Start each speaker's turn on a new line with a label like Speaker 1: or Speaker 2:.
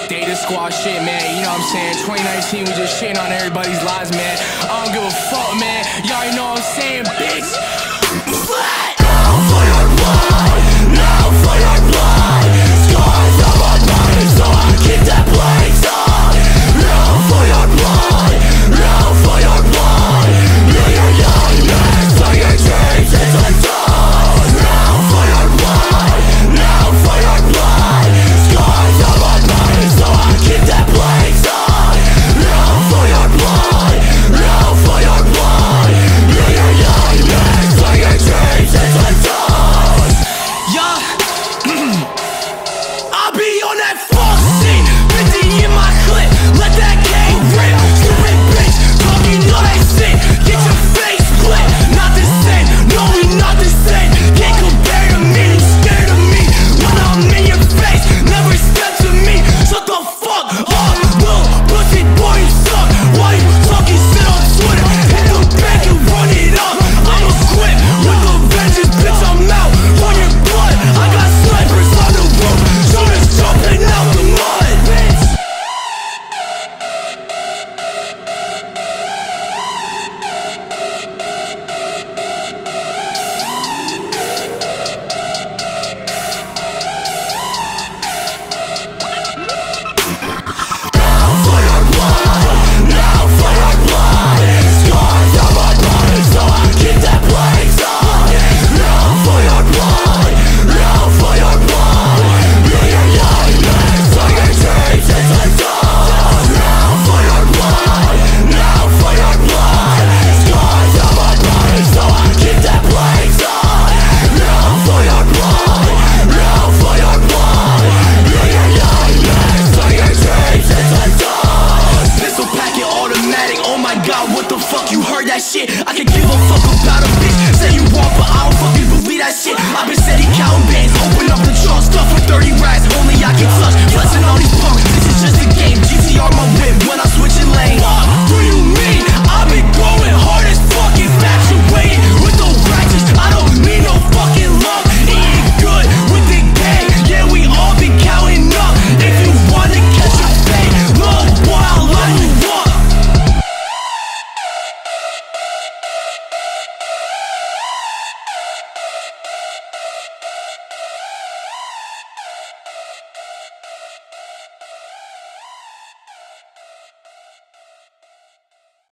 Speaker 1: Data squad shit, man, you know what I'm saying? 2019, we just shitting on everybody's lives, man. I don't give a fuck, man. Y'all already know what I'm saying, bitch.
Speaker 2: Now for your blood, now for your blood. Scars on my body, so I keep that place on. Now for your blood, now for your blood. You're young, next on your dreams into dust. Now for your blood, now for your blood. Scars on my body, so I keep that place on. Now for your blood, now for your blood. You're young, next on your dreams into dust.
Speaker 1: Yeah.
Speaker 2: I'll be on that fuck shit, 50 in my clip, let that game rip. Stupid bitch, talking all that shit, get your face split. Not the same, no we not the same. Can't compare to me, you scared of me when I'm in your face. Never step to me, shut the fuck up, little pussy boy you suck. Why you talking shit on Twitter? Hit the bank and run it up. I'ma quit with the vengeance, bitch I'm out on your blood. I got snipers on the roof, shooters jumping out the mud, bitch. Now for your blood, now for your blood. Scars on my body, so I keep that place on. Now for your blood, now for your blood. You're young, next on your dreams into dust. Now for your blood, now for your blood. Scars on my body, so I keep that place on. Now for your blood, now for your blood. You're young, next on your dreams into dust. Pistol packet automatic, oh my god, what the fuck, you heard that shit? I can give a fuck about a bitch, say you want, but I don't fucking believe that shit. I've been steady counting bands, open up the trunk, stuff for 30 racks, only I can touch, flexing all these punks, this is just a game, GTR my whip when I'm switching lanes. What do you mean?